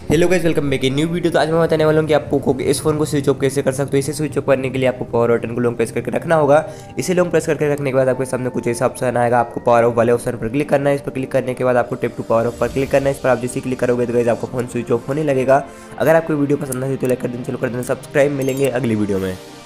Hello guys, welcome back in new video. तो आज मैं बताने वाला हूँ कि आप पोको के इस फोन को स्विच ऑफ कैसे कर सकते हो। इसे स्विच ऑफ करने के लिए आपको पावर बटन को लॉन्ग प्रेस करके रखना होगा। इसे लॉन्ग प्रेस करके रखने के बाद आपके सामने कुछ ऐसा ऑप्शन आएगा। आपको पावर ऑफ वाले ऑप्शन पर क्लिक करना है। इस पर क्लिक करने के बाद आपको टैप टू पावर ऑफ पर क्लिक करना है। इस पर आप जैसे क्लिक करोगे तो गाइस आपको फोन स्विच ऑफ होने लगेगा। अगर आपको वीडियो पसंद आई तो लाइक कर देना, चलो कर देना सब्सक्राइब। मिलेंगे अगली वीडियो में।